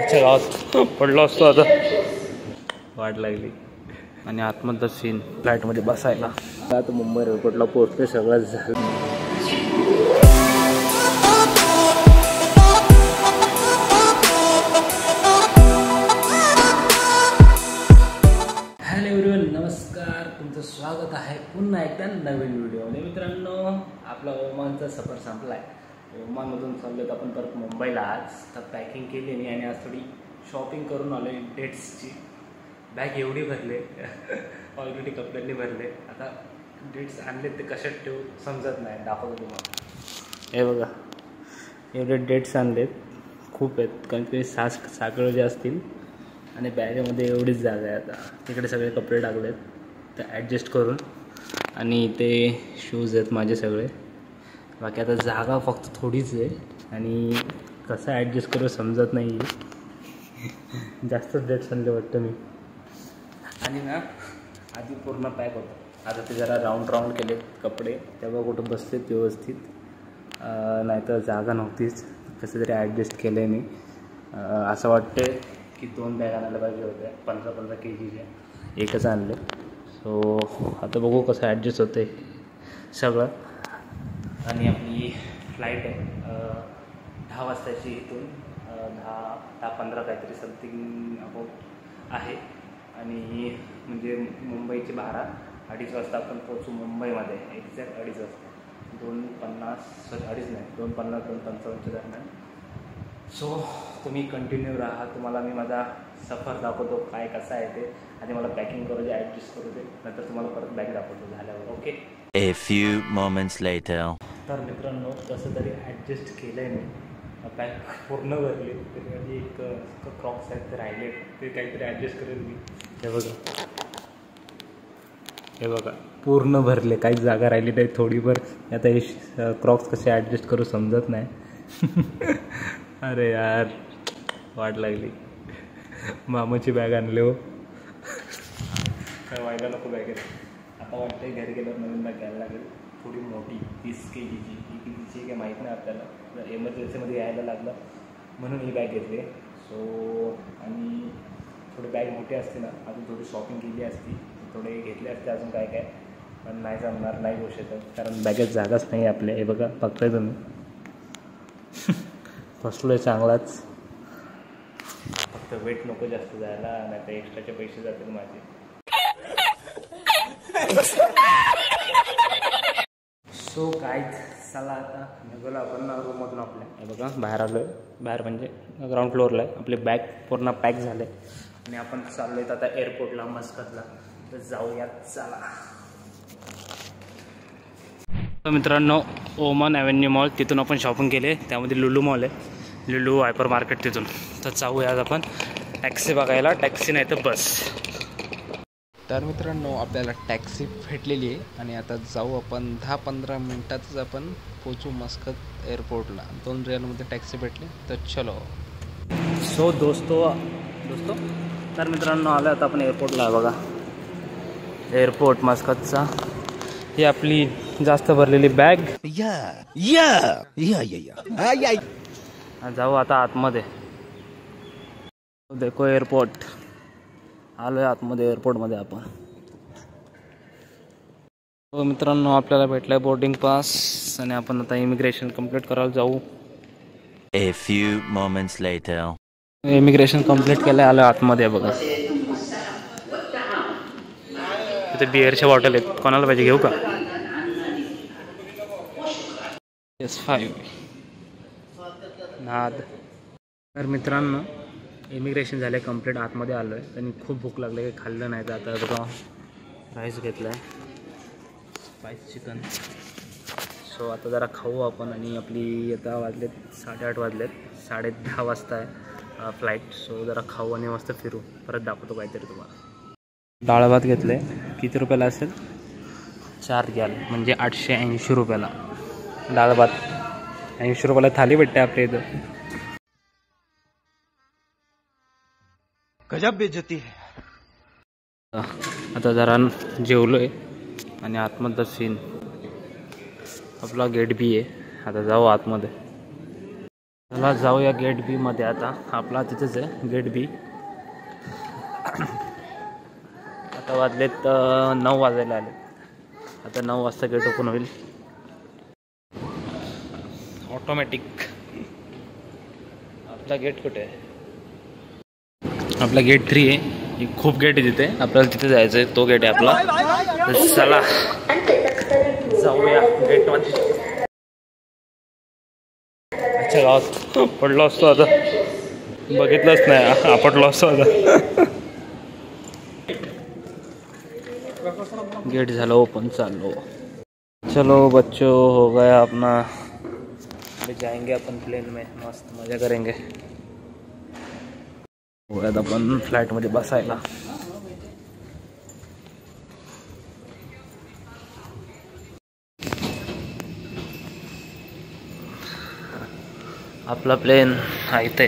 आजच्या गावात पडलो असतो आता. वाट लागली. आणि आतमधला सीन फ्लाईटमध्ये बसायला. आता मुंबई एअरपोर्टला पोहोचते सगळं झालं. हॅलो एव्हरीवन, नमस्कार. तुमचं स्वागत आहे पुन्हा एकदा नवीन व्हिडिओमध्ये. मित्रांनो, आपला ओमानचा सफर संपला आहे. ओमानमधून चाललो आपण परत मुंबईला. आज तर पॅकिंग केली नाही आणि आज थोडी शॉपिंग करून आलो. डेट्सची बॅग एवढी भरले ऑलरेडी कपड्यांनी भरले. आता डेट्स आणले ते कशात ठेवू समजत नाही. दाखवतो तुम्हाला. हे बघा, एवढे डेट्स आणलेत. खूप आहेत, कारण ते साखळ जे असतील. आणि बॅगेमध्ये एवढीच जागा आहे. आता तिकडे सगळे कपडे टाकलेत तर ॲडजस्ट करून. आणि ते शूज आहेत माझे सगळे. बाकी आता जागा फक्त थोडीच आहे आणि कसं ॲडजस्ट करू समजत नाही. जास्तच डेट्स आणले वाटतं मी. आणि ना आधी पूर्ण पॅक होतं. आता ते जरा राऊंड केले कपडे, तेव्हा कुठं बसलेत व्यवस्थित. नाहीतर जागा नव्हतीच. कसं तरी ॲडजस्ट केलं आहे मी. असं वाटते की 2 बॅग आणायला पाहिजे होत्या 15 kgच्या. एकच आणले. सो आता बघू कसं ॲडजस्ट होतं आहे सगळं. आणि आपली फ्लाईट आहे 10 वाजताची. इथून 10-15 काहीतरी समथिंग अबाउट आहे. आणि म्हणजे मुंबईची 2:30 वाजता आपण पोहोचू मुंबईमध्ये. एक्झॅक्ट 2:30 वाजता. 2:55 दरम्यान. सो तुम्ही कंटिन्यू राहा. तुम्हाला मी माझा सफर दाखवतो काय कसा आहे ते. आणि मला पॅकिंग करू दे, ॲडजस्ट करू दे. नंतर तुम्हाला परत बॅग दाखवतो झाल्यावर. Okay. A few moments later. तर मित्रांनो, कसं तरी ॲडजस्ट केलं आहे मी. बॅग पूर्ण भरली. तरी एक क्रॉक्स आहेत ते राहिले, ते काहीतरी ॲडजस्ट करेल मी. हे बघा पूर्ण भरले. काहीच जागा राहिली नाही थोडीभर. आता हे क्रॉक्स कसे ॲडजस्ट करू समजत नाही. अरे यार, वाट लागली. मामाची बॅग आणले हो. काय व्हायला नको बॅग आहे. आता वाटतं घरी गेल्यावर नवीन बॅग घ्यायला लागेल. थोडी मोठी 30 kgची. ही कितीची काही माहीत नाही आपल्याला. जर एमर्जन्सीमध्ये यायला लागलं म्हणून ही बॅग घेतली. सो आणि थोडी बॅग मोठी असते ना, अजून थोडी शॉपिंग केली असती, थोडे घेतले असते अजून काय काय. पण नाही जमणार, नाही घेऊ शकत, कारण बॅगेत जागाच नाही आपल्या. हे बघा, बघताय तुम्ही. फसलो आहे चांगलाच. फक्त वेट नको जास्त जायला, नाही तर एक्स्ट्राचे पैसे जातील माझे. सो काय, चला आता निघालो आपण रूममधून आपल्या. हे बघा बाहेर आलो आहे. बाहेर म्हणजे ग्राउंड फ्लोअरला आहे. आपले बॅग पूर्ण पॅक झाले आणि आपण चाललो आहेत आता एअरपोर्टला, मस्कतला. तर जाऊयात, चला. तर मित्रांनो, ओमान ॲव्हेन्यू मॉल, तिथून आपण शॉपिंग केले. त्यामध्ये लुलू मॉल आहे, लुलू हायपर मार्केट तिथून. तर जाऊयात आपण टॅक्सी बघायला. टॅक्सी नाही तर बस. तर मित्रांनो, आपल्याला टॅक्सी भेटलेली आहे आणि आता जाऊ आपण. 10-15 मिनटातच आपण पोचू मस्कत एअरपोर्टला. 2 रियालमध्ये टॅक्सी भेटली, तर चलो. सो दोस्तो तर मित्रांनो, आलं आता आपण एअरपोर्टला. बघा एअरपोर्ट मस्कतचा. ही आपली जास्त भरलेली बॅग. जाऊ आता आतमध्ये. देखो एअरपोर्ट. आलो आहे आतमध्ये एअरपोर्टमध्ये आपण. हो मित्रांनो, आपल्याला भेटलं आहे बोर्डिंग पास आणि आपण आता इमिग्रेशन कंप्लीट करायला जाऊ. A few moments later. Immigration complete केलं आहे. आलो आहे आतमध्ये. बघा तिथे बिअरच्या बॉटल आहेत. कोणाला पाहिजे, घेऊ का? S5 नाद. तर मित्रांनो, इमिग्रेशन झालं कंप्लीट. आतमध्ये आलो आहे आणि खूप भूक लागली, काही खाल्लं नाही. तर आता बघा राईस घेतला आहे, स्पाइस चिकन. सो आता जरा खाऊ आपण. आणि आपली आता वाजलेत 8:30 वाजलेत. 10:30 वाजता आहे फ्लाईट. सो जरा खाऊ आणि मस्त फिरू. परत दाखवतो काहीतरी तुम्हाला. डाळ भात घेतलं आहे. किती रुपयाला असेल? 4 रियाल म्हणजे 880 रुपयाला डाळ भात. 80 रुपयाला थाली भेटते आपल्या इथं. गजब बेइज्जती है. आता जरा जेवलो आहे आणि आतमधला सीन आपला गेट बी आहे. आता जाऊ आतमध्ये. चला जाऊया गेट बी मध्ये आता. आपला तिथेच आहे गेट बी. आता वाजलेत 9 वाजायला आले. आता 9 वाजता गेट ओपन होईल. ऑटोमॅटिक. आपला गेट कुठे आहे? आपला गेट 3 आहे. खूप गेट आहे तिथे. आपल्याला तिथे जायचं आहे. तो गेट आहे आपला. चला जाऊया गेट मध्ये. अच्छा गावात पडलो असतो आता. बघितलंच नाही. आपटलो असतो आता. गेट झालं ओपन. चाललो. चलो बच्चों हो गया अपना. अभी जाएंगे अपन प्लेन में. मस्त मजा करेंगे. हो गया अपन फ्लाइट मध्ये बसायला. आपला प्लेन हा इथे.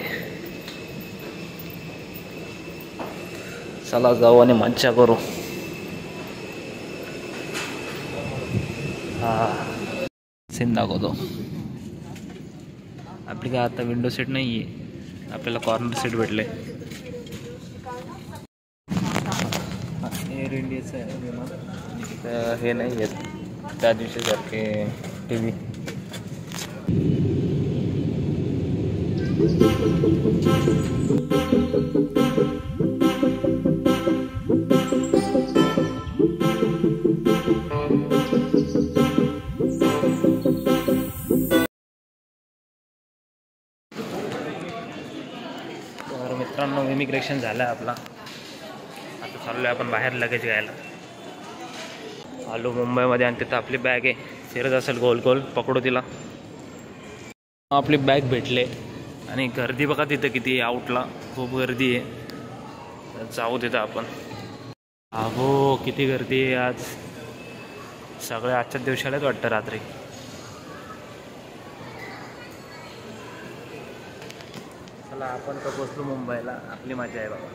चला जाऊ आणि मज्जा करू. हा सीन दाखवतो. आपली काय आता विंडो सीट नाही आहे. आपल्याला कॉर्नर सीट भेटले. एअर इंडियाचं आहे विमान. हे नाही आहेत त्या दिवशी सारखे TV. तर मित्रांनो इमिग्रेशन झालं आहे आपला. आता चाललो आहे आपण बाहेर लगेज घ्यायला. आलो मुंबईमध्ये आणि तिथं आपली बॅग आहे. फिरत असेल गोल गोल. पकडू तिला. आपली बॅग भेटले. आणि गर्दी बघा तिथं किती आहे. आउटला खूप गर्दी आहे. जाऊ तिथं आपण. अहो किती गर्दी आहे आज. सगळे आजच्याच दिवशी आलेत वाटतं रात्री. चला आपण तर पोचलो मुंबईला. आपली मजा आहे बाबा.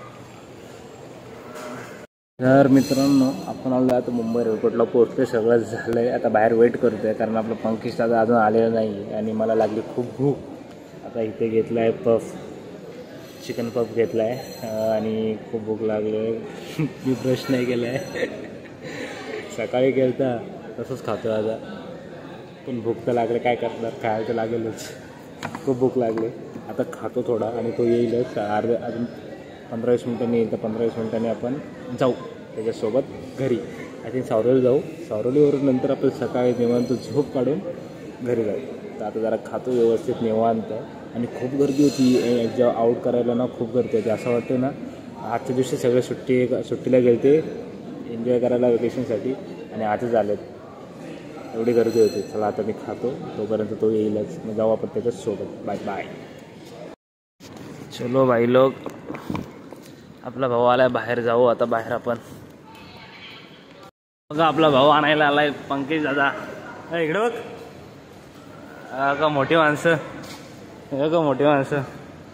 तर मित्रांनो आपण आलो आता मुंबई एअरपोर्टला पोहोचतोय. सगळं झालं आहे. आता बाहेर वेट करतोय कारण आपलं पंकज दादा अजून आलेलं नाही आहे. आणि मला लागली खूप भूक. आता इथे घेतला आहे पफ. चिकन पफ घेतला आहे. आणि खूप भूक लागली आहे. मी ब्रश नाही केला आहे. सकाळी केलता तसंच खातो आता. पण भूक तर लागले. काय करणार. खायला तर लागेलच. खूप भूक लागली. आता खातो थोडा आणि तो येईलच. अजून 15-20 मिनिटांनी येईल. तर 15-20 मिनिटांनी आपण जाऊ त्याच्यासोबत घरी. आय थिंक सावरवली जाऊ. सावरवलीवरून नंतर आपण सकाळी निवांत झोप काढून घरी जाऊ. तर आता जरा खातो व्यवस्थित निवांत. आणि खूप गर्दी होती जेव्हा आऊट करायला ना. खूप गर्दी होती. असं वाटतं ना आजच्या दिवशी सगळे सुट्टीला गेलते एन्जॉय करायला वेकेशनसाठी. आणि आजच आलेत. एवढी गर्दी होती. चला आता मी खातो. तोपर्यंत तो येईलच. मग जाऊ आपण त्याच्यासोबत. Bye bye. चलो भाई लोग. आपला भाऊ आलाय. बाहेर जाऊ आता. बाहेर आपण बघा आपला भाऊ आणायला आलाय. पंकज दादा इकडे बघ. का मोठी माणसं. हे का मोठी माणसं.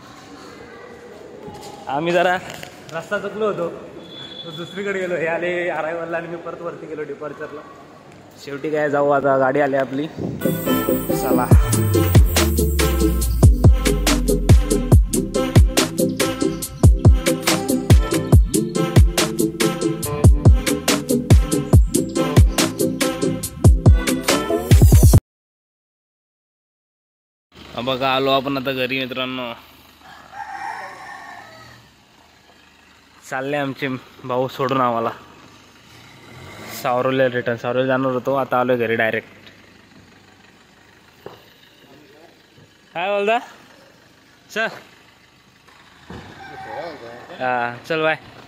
आम्ही जरा रस्ता चुकलो होतो. तो दुसरीकडे गेलो. हे आले अरायवलला आणि मी परत वरती गेलो डिपार्चरला. शेवटी काय जाऊ आता. गाडी आली आपली. चला. बघा आलो आपण आता घरी मित्रांनो. चालले आमचे भाऊ सोडून आम्हाला. सावरवलीला रिटर्न. सावरवली जाणार होतो. आता आलोय घरी डायरेक्ट. काय बोलता सर. हां चल बाय.